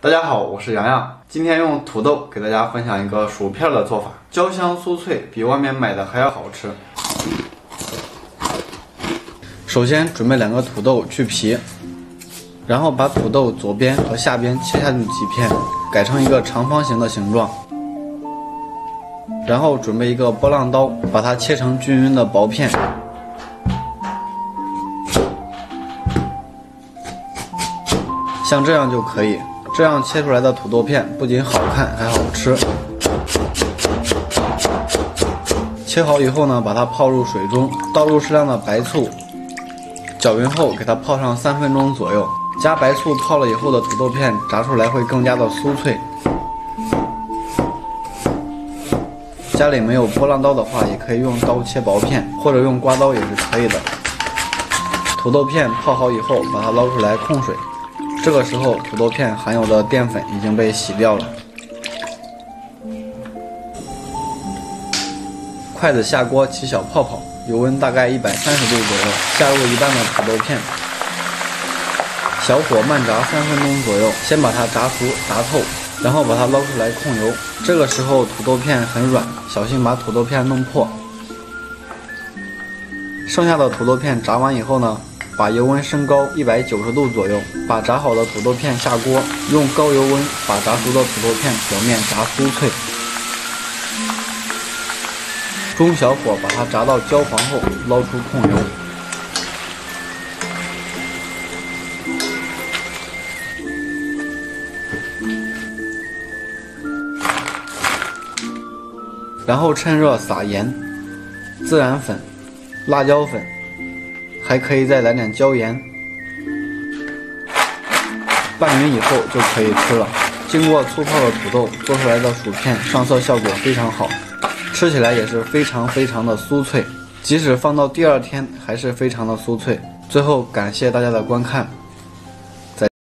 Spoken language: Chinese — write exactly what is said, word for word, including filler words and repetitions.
大家好，我是洋洋，今天用土豆给大家分享一个薯片的做法，焦香酥脆，比外面买的还要好吃。首先准备两个土豆去皮，然后把土豆左边和下边切下去几片，改成一个长方形的形状。然后准备一个波浪刀，把它切成均匀的薄片。像这样就可以。这样切出来的土豆片不仅好看，还好吃。切好以后呢，把它泡入水中，倒入适量的白醋，搅匀后给它泡上三分钟左右。加白醋泡了以后的土豆片炸出来会更加的酥脆。家里没有波浪刀的话，也可以用刀切薄片，或者用刮刀也是可以的。土豆片泡好以后，把它捞出来控水。这个时候，土豆片含有的淀粉已经被洗掉了。筷子下锅起小泡泡，油温大概一百三十度左右，下入一半的土豆片，小火慢炸三分钟左右，先把它炸熟炸透，然后把它捞出来控油。这个时候土豆片很软，小心把土豆片弄破。剩下的土豆片炸完以后呢，把油温升高一百九十度左右，把炸好的土豆片下锅，用高油温把炸熟的土豆片表面炸酥脆。中小火把它炸到焦黄后，捞出控油。然后趁热撒盐、孜然粉、辣椒粉，还可以再来点椒盐，拌匀以后就可以吃了。经过粗泡的土豆做出来的薯片上色效果非常好，吃起来也是非常非常的酥脆，即使放到第二天还是非常的酥脆。最后感谢大家的观看。